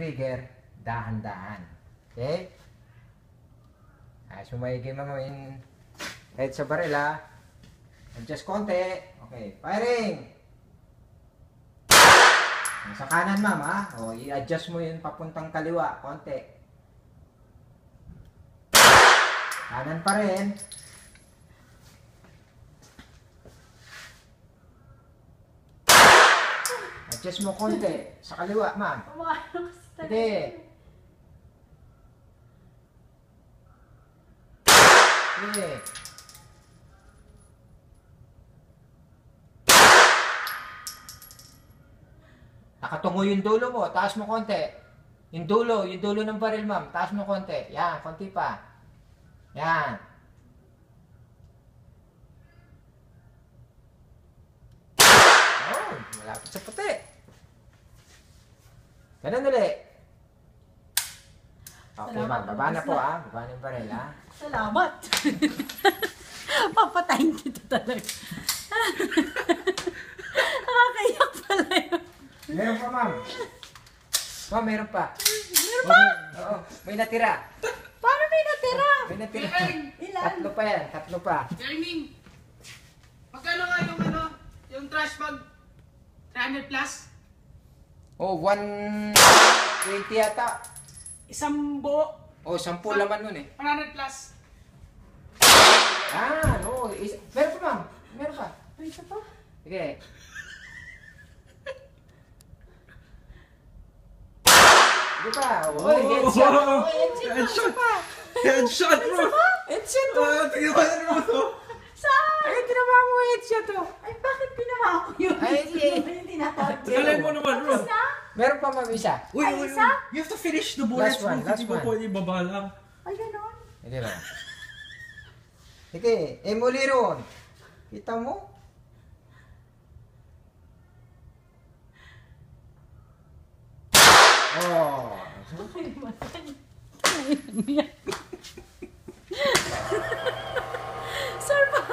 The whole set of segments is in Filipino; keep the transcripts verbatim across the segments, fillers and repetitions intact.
trigger, dahan-dahan. Okay? Ah, sumayigin mo in head sa baril ha. Adjust konti. Okay, firing! Sa kanan ma'am ha. O, i-adjust mo yun papuntang kaliwa. Konti. Kanan pa rin. Adjust mo konti. Sa kaliwa ma'am. Hindi. Hindi. Nakatungo yung dulo mo. Taas mo konti. Yung dulo. Yung dulo ng baril ma'am. Taas mo konti. Yan. Konti pa. Yan. Oh, malapit sa puti. Ganun ulit. Okay ma'am. Baba na po ah. Baba na yung baril ah. Salamat. Papatayin kita talaga. Nakakaiyak pala yun. Meron pa ma'am. Ma'am, meron pa. Meron pa? Oo. May natira. Paano may natira? May natira. Ilan? Tatlo pa yan. Tatlo pa. Jerming, magkano nga yung ano, yung trash bag? three hundred plus? Oh, one twenty yata. Isang buo. Oh, sampu laman nun eh. one hundred plus. Ah, no. Is meron pa ma'am. Meron pa. May isa pa? Sige. Sige pa. Oh, headshot. Oh, headshot. Headshot. pa. Headshot, bro! Headshot to. Ah, tingnan mo na mo to. Saan? Ay, ginawa mo headshot to. Ay, bakit ginawa ko yun? Ay, sige. Hindi natapos. Galing mo naman, bro. Tapos na? Meron pa ma'am isa. Uy, Ay, uy, isa? uy. You have to finish the bullets, Last one, bro. last Hindi mo one. pwede ibaba lang. Ay, ganon. Hindi ba? Sige. Emuli ron. Kita mo? Oh. Ay, matay. Sir, pa.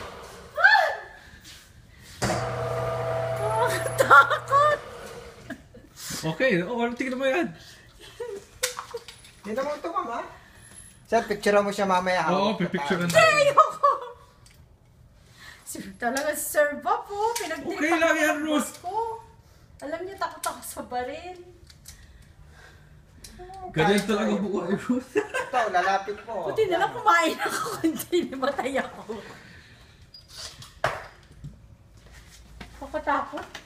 Ah! Takot. Okay, oh, tingnan mo yan. Kita mo ito ma'am ha? Sir, picture mo siya mamaya. Oo, hawak pipicture kita. na natin. Ayoko. Sir, talaga sir ba po? Pinagtripan Okay lang yan, ng Ruth. boss ko. Alam niyo, takot ako sa baril. Ganyan talaga buhay, bro. Ito, lalapit mo. Buti na lang kumain ako, hindi namatay ako. Pakatakot.